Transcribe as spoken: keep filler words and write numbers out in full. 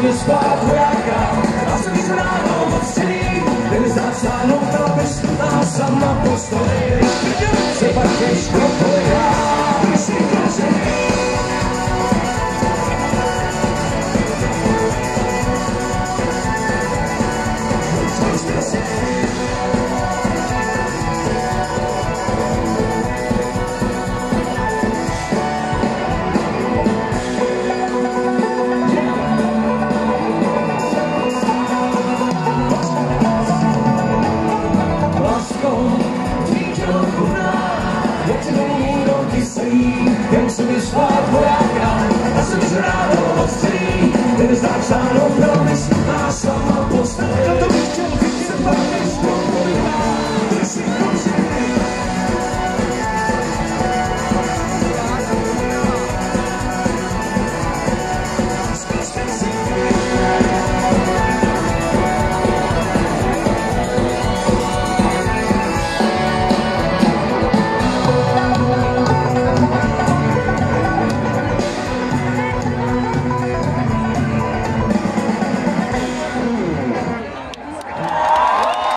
jdu spát vojáka, a jsem víc ráno moc celý, ten zdá stáhnout, abys tu sama postojí. Se pak ještě